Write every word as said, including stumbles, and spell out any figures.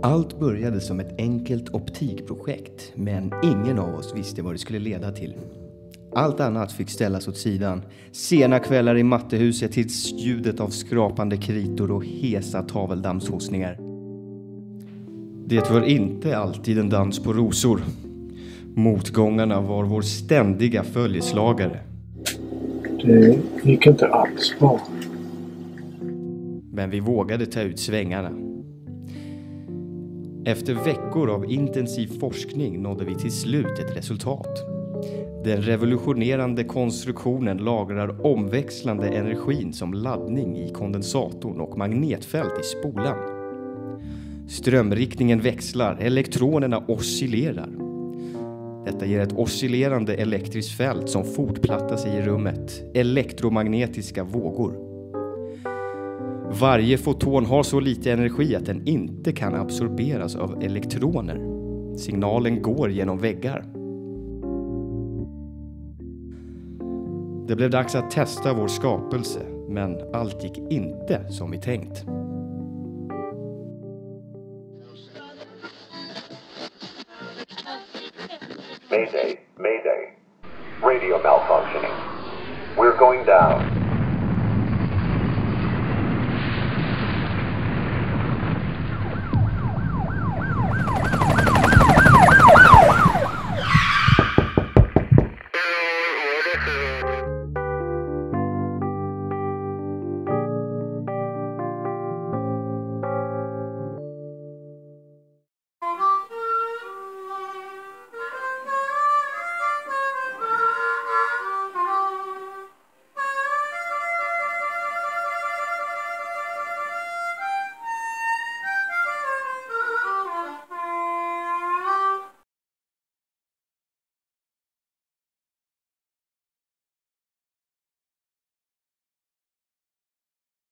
Allt började som ett enkelt optikprojekt, men ingen av oss visste vad det skulle leda till. Allt annat fick ställas åt sidan. Sena kvällar i mattehuset till ljudet av skrapande kritor och hesa taveldammshostningar. Det var inte alltid en dans på rosor. Motgångarna var vår ständiga följeslagare. Det gick inte alls bra. Men vi vågade ta ut svängarna. Efter veckor av intensiv forskning nådde vi till slut ett resultat. Den revolutionerande konstruktionen lagrar omväxlande energin som laddning i kondensatorn och magnetfält i spolan. Strömriktningen växlar, elektronerna oscillerar. Detta ger ett oscillerande elektriskt fält som fortplattar sig i rummet, elektromagnetiska vågor. Varje foton har så lite energi att den inte kan absorberas av elektroner. Signalen går genom väggar. Det blev dags att testa vår skapelse, men allt gick inte som vi tänkt. Mayday, mayday. Radio malfunctioning. We're going down.